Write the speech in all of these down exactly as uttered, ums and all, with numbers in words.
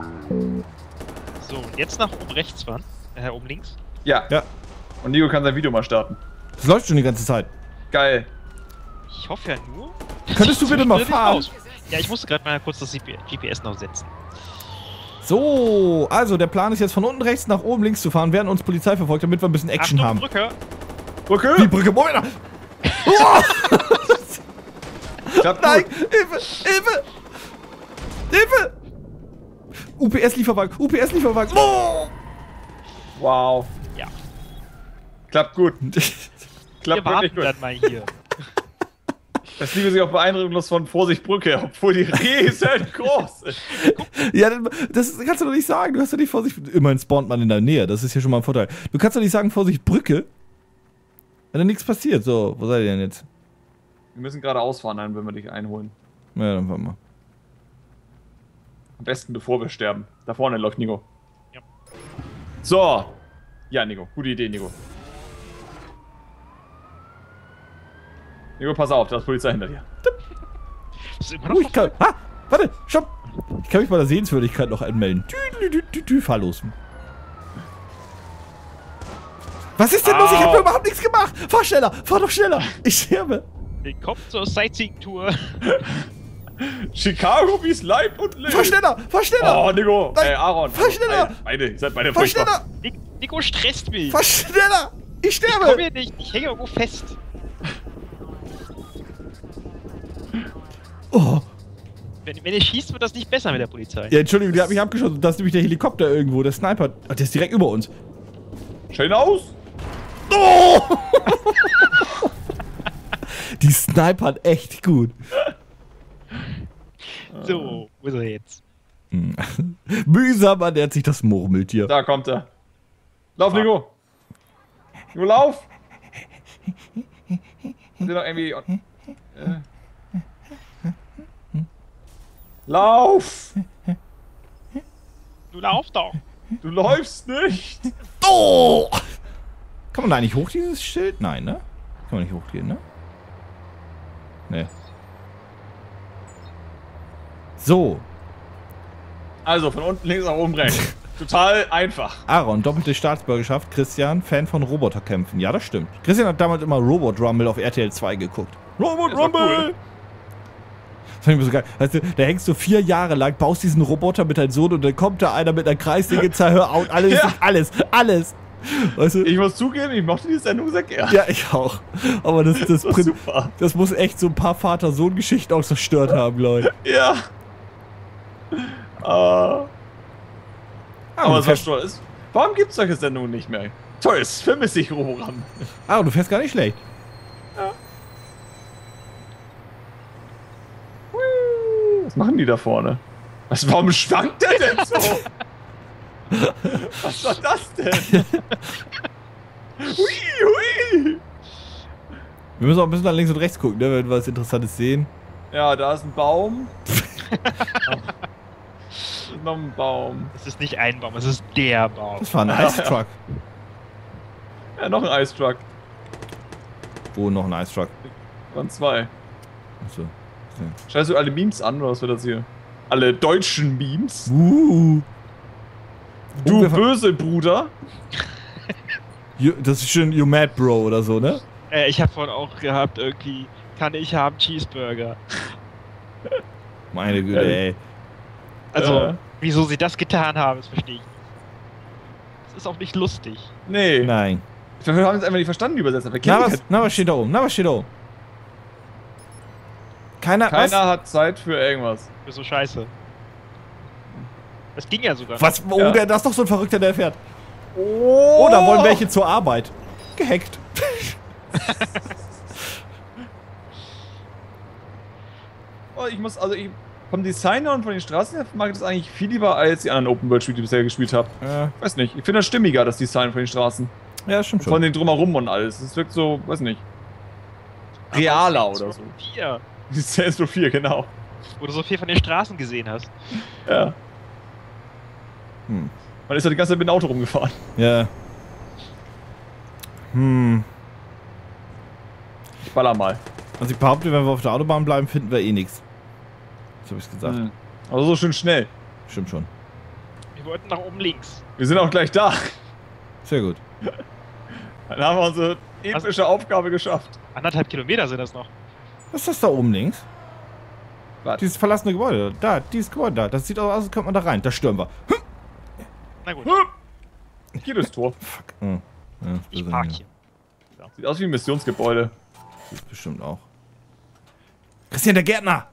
So, und jetzt nach oben rechts fahren. Äh, oben links. Ja. Ja. Und Nico kann sein Video mal starten. Das läuft schon die ganze Zeit. Geil. Ich hoffe ja nur... Könntest du bitte mal fahren? Aus. Ja, ich musste gerade mal kurz das G P S noch setzen. So, also der Plan ist jetzt von unten rechts nach oben links zu fahren, während uns Polizei verfolgt, damit wir ein bisschen Action Achtung, haben. Brücke. Brücke? Die Brücke, Moment! Oh! Klappt Nein! gut. Hilfe! Hilfe! Hilfe! U P S-Lieferwagen! U P S-Lieferwagen! Oh! Wow. Ja. Klappt gut. Wir Klappt warten wirklich gut. dann mal hier. Das liebe sich auch beeindruckend von Vorsicht Brücke, obwohl die riesengroß ist. Ja, das kannst du doch nicht sagen. Du hast doch nicht Vorsicht. Immerhin spawnt man in der Nähe. Das ist hier schon mal ein Vorteil. Du kannst doch nicht sagen Vorsicht Brücke, wenn da nichts passiert. So, wo seid ihr denn jetzt? Wir müssen gerade ausfahren, dann wenn wir dich einholen. Ja, dann fahren wir. Am besten bevor wir sterben. Da vorne läuft Nico. Ja. So. Ja, Nico. Gute Idee, Nico. Nico, pass auf, da ist Polizei hinter dir. Das ist immer Oh, noch ich kann, ah, warte, stopp! Ich kann mich bei der Sehenswürdigkeit noch anmelden. Tü, tü, tü, tü, fahr los. Was ist denn los? Ich habe überhaupt nichts gemacht! Fahr schneller! Fahr doch schneller! Ich sterbe! Willkommen zur Sightseeing-Tour. Chicago, wie es leibt und lebt. Fahr schneller! Fahr schneller! Oh, Nico. Nein, Ey, Aaron. fahr schneller. Ey, Beide, ihr seid beide Fahr furchtbar. schneller! Nico stresst mich. Fahr schneller! Ich Ich komme sterbe! hier nicht. Ich hänge irgendwo fest. Oh. Wenn, wenn ihr schießt, wird das nicht besser mit der Polizei. Ja, Entschuldigung, der hat mich abgeschossen. Da ist nämlich der Helikopter irgendwo, der Sniper. Oh, der ist direkt über uns. Schön aus. Oh! Die snipern echt gut. So, wo ist er jetzt? Hm. Mühsam ernährt sich das Murmeltier. Da kommt er. Lauf, Nico. Nico, lauf. Sind doch irgendwie... Äh. Lauf. Du lauf doch. Du läufst nicht. Oh! Kann man da nicht hoch, dieses Schild? Nein, ne? Kann man nicht hochgehen, ne? Ne. So. Also, von unten links nach oben rechts. Total einfach. Aaron, doppelte Staatsbürgerschaft. Christian, Fan von Roboterkämpfen. Ja, das stimmt. Christian hat damals immer Robot Rumble auf R T L zwei geguckt. Robot Das war Rumble! cool. Das fand ich mir so geil. Weißt du, da hängst du vier Jahre lang, baust diesen Roboter mit deinem Sohn und dann kommt da einer mit einer Kreissäge, hör auf, alles, Ja. alles, alles. Weißt du? Ich muss zugeben, ich mochte die Sendung sehr gerne. Ja, ich auch. Aber das, das, Das war Prin- super. das muss echt so ein paar Vater-Sohn-Geschichten auch zerstört haben, glaube ich. Ja. Äh, aber Ah, es du war fährst, stolz. Warum gibt es solche Sendungen nicht mehr? Toll, es vermisse ich Roboram. ah, du fährst gar nicht schlecht. Was machen die da vorne? Was, warum schwankt der denn so? Was war das denn? Hui, hui. Wir müssen auch ein bisschen nach links und rechts gucken, ne, wenn wir was Interessantes sehen. Ja, da ist ein Baum. Noch ein Baum. Es ist nicht ein Baum, es ist der Baum. Das war ein Ice Truck. Ja, noch ein Ice Truck. Wo noch ein Ice Truck? Waren zwei. Achso. Scheißt du alle Memes an, oder was wird das hier? Alle deutschen Memes? Uh. Du Oh, wir ver- böse Bruder. You, das ist schon You Mad Bro oder so, ne? Äh, ich habe vorhin auch gehabt, irgendwie, kann ich haben Cheeseburger. Meine Güte, Äh. ey. Also, Äh. wieso sie das getan haben, das verstehe ich nicht. Das ist auch nicht lustig. Nee. Nein. Wir haben es einfach nicht verstanden, die Übersetzer. Wir Na kennen die was, na, was steht da oben? Na, was steht da oben? Keiner, Keiner was? hat Zeit für irgendwas. Für so Scheiße. Das ging ja sogar. Was? Oh, Ja. der, das ist doch so ein Verrückter, der fährt. Oh, Oh, da wollen welche zur Arbeit. Gehackt. Oh, ich muss, also ich, vom Design her und von den Straßen her mag ich das eigentlich viel lieber als die anderen Open-World-Spiele, die ich bisher gespielt habe. Ja, Weiß nicht, ich finde das stimmiger, das Design von den Straßen. ja, stimmt Von schon. den Drumherum und alles. Es wirkt so, weiß nicht, realer oder so. Hier, Die Saints Row vier, genau. wo du so viel von den Straßen gesehen hast. Ja. Hm. Man ist ja die ganze Zeit mit dem Auto rumgefahren. Ja. Hm. Ich baller mal. Also ich behaupte, wenn wir auf der Autobahn bleiben, finden wir eh nichts. So hab ich's gesagt. Mhm. Aber so schön schnell. Stimmt schon. Wir wollten nach oben links. Wir sind auch gleich da. Sehr gut. Dann haben wir unsere epische Also- Aufgabe geschafft. Anderthalb Kilometer sind das noch. Was ist das da oben links? Was? Dieses verlassene Gebäude. Da, dieses Gebäude da. Das sieht aus, als könnte man da rein. Da stürmen wir. Hm. Na gut, Hier das Tor. Fuck. Hm. Ja, das ich ist park ja- hier. Sieht aus wie ein Missionsgebäude. Das ist bestimmt auch. Christian, der Gärtner!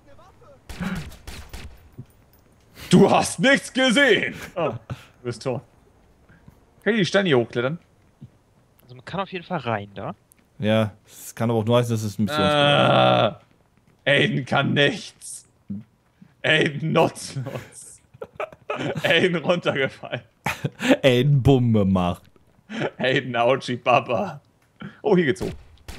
Du hast nichts gesehen! Oh, du bist tot. Kann ich die Steine hier hochklettern? Also man kann auf jeden Fall rein da. Ja, es kann aber auch nur heißen, dass es ein Missionsgebäude Ah, Aiden kann nichts. Aiden nutzlos. Aiden runtergefallen. ist. Ey, ein Bumme macht. Aiden Auchi Baba. Oh, hier geht's hoch.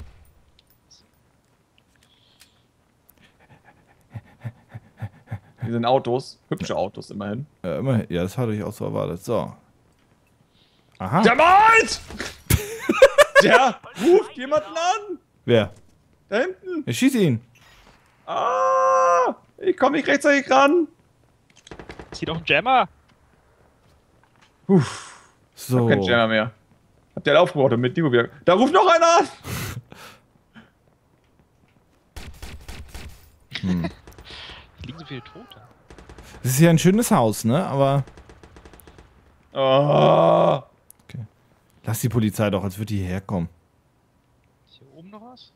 Hier sind Autos. Hübsche Autos immerhin. Ja, immer, ja, das hatte ich auch so erwartet. So. Aha. Der malt! Der ruft jemanden an! Wer? Da hinten! Ja, schieß ihn. Ah! Ich komme nicht rechtzeitig ran! Zieh doch einen Jammer. Uff. So. Kein Jammer mehr. Habt ihr aufgebaut mit Nico wieder. Da ruft noch einer an! Hm. Hier liegen so viele Tote. Das ist ja ein schönes Haus, ne? Aber Oh. lass die Polizei doch, als würde die hierher kommen. Ist hier oben noch was?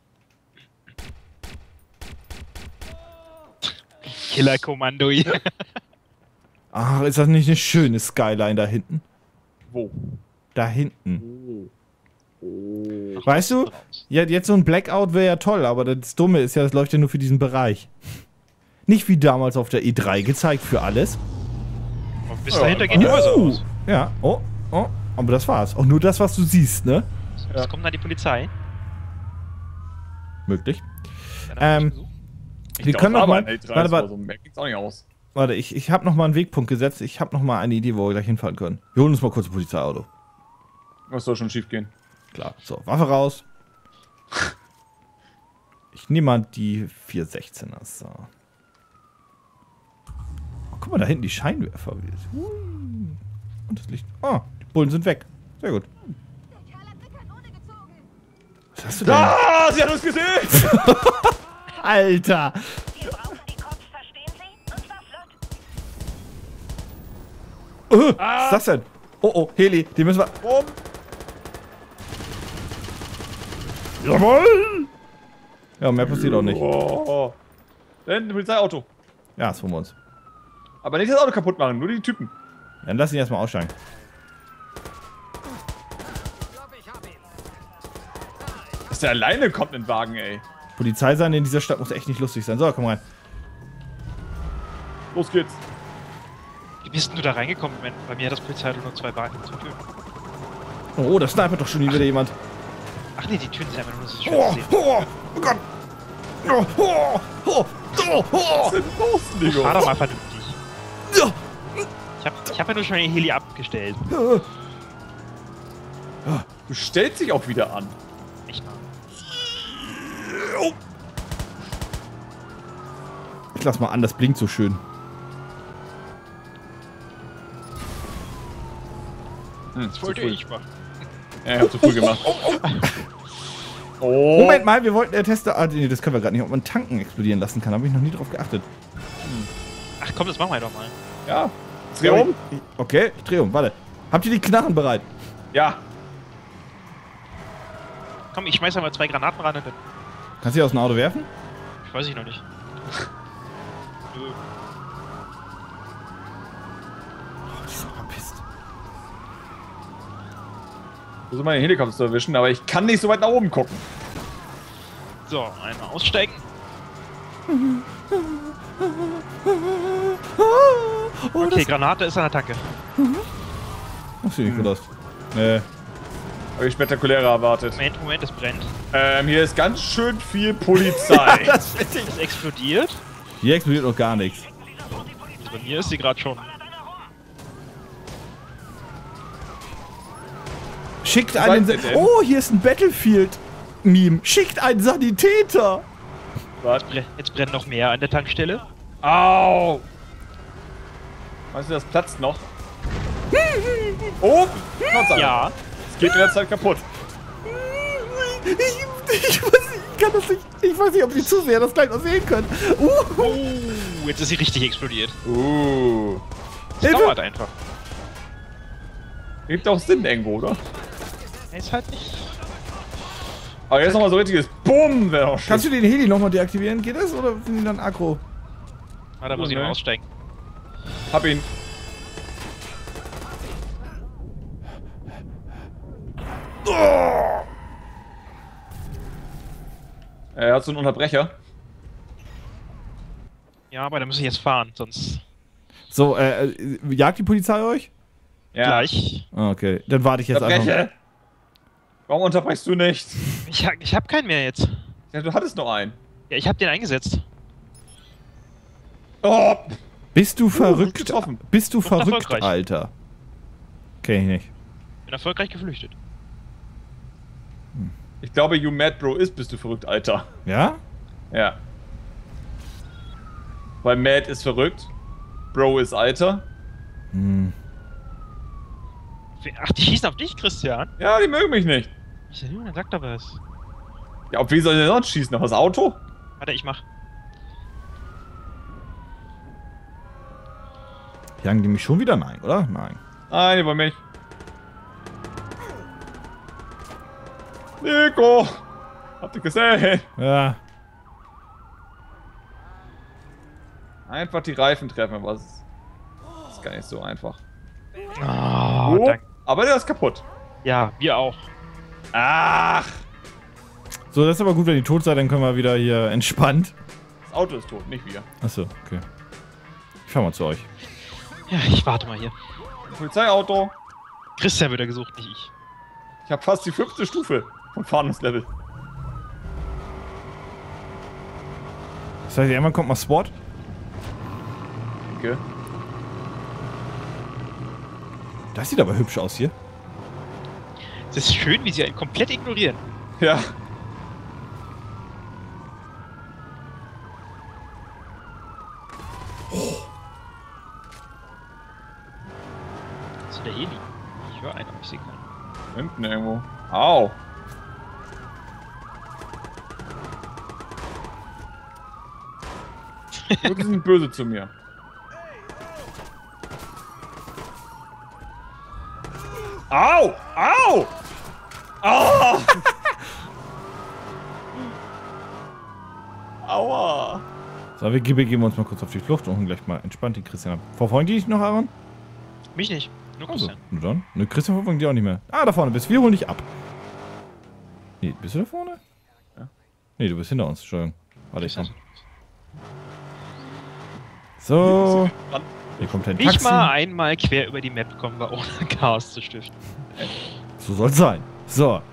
Killerkommando hier. Ach, ist das nicht eine schöne Skyline da hinten? Wo? Da hinten. Oh. Oh. Weißt du? Ja, jetzt so ein Blackout wäre ja toll, aber das Dumme ist ja, das läuft ja nur für diesen Bereich. Nicht wie damals auf der E drei gezeigt für alles. Und bis Ja. dahinter gehen die Häuser Oh. aus. Ja, oh, oh, aber das war's. Auch nur das, was du siehst, ne? Jetzt kommt dann die Polizei. Möglich. Dann Ähm, haben wir Besuch. Ich Wir glaub, können noch aber mal- ein L drei warte, ist warte. aber so, mehr geht's auch nicht aus. Warte, ich, ich habe noch mal einen Wegpunkt gesetzt. Ich habe noch mal eine Idee, wo wir gleich hinfahren können. Wir holen uns mal kurz ein Polizeiauto. Was soll schon schief gehen? Klar. So, Waffe raus. Ich nehme mal die vier sechzehner. So. Oh, guck mal, da hinten die Scheinwerfer. Hui. Und das Licht. Oh, die Bullen sind weg. Sehr gut. Was hast du denn? Ah, sie hat uns gesehen! Alter! Wir brauchen die Cops, verstehen Sie? Und zwar flott. Uh, was ist das denn? Oh, oh, Heli, die müssen wir... Rum. Jawohl! Ja, mehr passiert auch nicht. Oh. Da hinten ein Polizeiauto. Ja, das holen wir uns. Aber nicht das Auto kaputt machen, nur die Typen. Dann lass ihn erstmal aussteigen. Dass der alleine kommt in den Wagen, ey. Polizei sein in dieser Stadt muss echt nicht lustig sein. So, komm rein. Los geht's. Wie bist denn du da reingekommen? Wenn- Bei mir hat das Polizeiauto nur zwei Wagen zur Tür. Oh, da snipert doch schon wieder jemand. Ach nee, die Türen sind einfach nur so schön Oh, zu sehen. oh, oh Gott. Oh, oh, oh, oh, oh. Was ist denn los, Nico? Fahr doch mal vernünftig. Ja. Ich hab, ich hab ja nur schon den Heli abgestellt. Du stellst dich auch wieder an. Echt mal. Ich lass mal an, das blinkt so schön. Hm, Das zu wollte früh. ich machen. Ja, ich hab zu früh gemacht. Oh. Moment mal, wir wollten der Tester. Ah, nee, das können wir gerade nicht, ob man Tanken explodieren lassen kann. Habe ich noch nie drauf geachtet. Ach komm, das machen wir doch mal. Ja. Dreh um. Ich- Okay, ich dreh um. Warte. Habt ihr die Knarren bereit? Ja. Komm, ich schmeiß mal zwei Granaten ran und dann. Kannst du die aus dem Auto werfen? Ich weiß ich noch nicht. Nö. Oh, die sind verpisst. Ich versuche mal den Helikopter zu erwischen, aber ich kann nicht so weit nach oben gucken. So, einmal aussteigen. Oh, Okay, Granate ist an der Tanke. das sieht nicht gut aus. Nee. Habe ich spektakulärer erwartet. Moment, Moment, es brennt. Ähm, hier ist ganz schön viel Polizei. Das finde ich. Es explodiert. Hier explodiert noch gar nichts. Bei mir ist sie gerade schon. Schickt seid einen. ihr denn? Oh, hier ist ein Battlefield-Meme. Schickt einen Sanitäter. Was? Bre- Jetzt brennt noch mehr an der Tankstelle. Au! Weißt du, das platzt noch? Oh! Tatsache. Ja. Es geht in der Zeit kaputt. Ich, ich, weiß nicht, ich kann das nicht. Ich weiß nicht, ob die Zuseher das gleich noch sehen können. Uh. Oh, jetzt ist sie richtig explodiert. Uh. Das Hilfe. dauert einfach. Gibt auch Sinn irgendwo, oder? Er ist halt nicht... Aber jetzt nochmal so richtiges Bumm, wäre auch schön. Kannst du den Heli nochmal deaktivieren? Geht das? Oder sind die dann aggro? Ah, da muss ich ne? mal aussteigen. Hab ihn. Oh! Er hat so einen Unterbrecher. Ja, aber da muss ich jetzt fahren, sonst So, äh, äh, jagt die Polizei euch? Ja. gleich. Ah, okay. Dann warte ich jetzt einfach. Unterbreche! Warum unterbrechst du nicht? Ich, ha- ich hab keinen mehr jetzt. Ja, du hattest noch einen. Ja, ich hab den eingesetzt. Oh! Bist du gut verrückt? getroffen. Bist du Und verrückt, erfolgreich. Alter? Kenn ich nicht. Bin erfolgreich geflüchtet. Ich glaube, you mad bro ist, bist du verrückt, Alter. Ja? Ja. Weil mad ist verrückt. Bro ist Alter. Hm. Ach, die schießen auf dich, Christian? Ja, die mögen mich nicht. Ich sag, Junge, sag doch was. Ja, auf wen soll ich denn sonst schießen? Auf das Auto? Warte, ich mach. Jagen die mich schon wieder? Nein, oder? Nein. Nein, über mich. Nico! Habt ihr gesehen? Ja. Einfach die Reifen treffen, aber es ist gar nicht so einfach. Oh, Oh, danke. aber der ist kaputt. Ja, wir auch. Ach! So, das ist aber gut, wenn die tot seid, dann können wir wieder hier entspannt. Das Auto ist tot, nicht wir. Achso, okay. Ich fahr mal zu euch. Ja, ich warte mal hier. Polizeiauto. Christian wird er gesucht, nicht ich. Ich habe fast die fünfte Stufe vom Fahndungslevel. Das heißt, irgendwann kommt mal Sport. Danke. Das sieht aber hübsch aus hier. Es ist schön, wie sie einen komplett ignorieren. Ja. Das ist der Heli. Ich höre einen, aber ich sehe keinen. Hinten irgendwo. Au. Die sind böse zu mir. Au! Au! Au! Aua! So, wir ge- begeben uns mal kurz auf die Flucht und holen gleich mal entspannt den Christian ab. Verfolgen die dich noch, Aaron? Mich nicht. Nur Also, Christian. nur dann. Ne, Christian verfolgen die auch nicht mehr. Ah, da vorne bist du. Wir holen dich ab. Nee, bist du da vorne? Ja. Nee, du bist hinter uns. Entschuldigung. Warte, ich komm. Christian. So. Hier kommt ein Nicht Taxi. mal einmal quer über die Map kommen wir, ohne Chaos zu stiften. So soll's sein. So.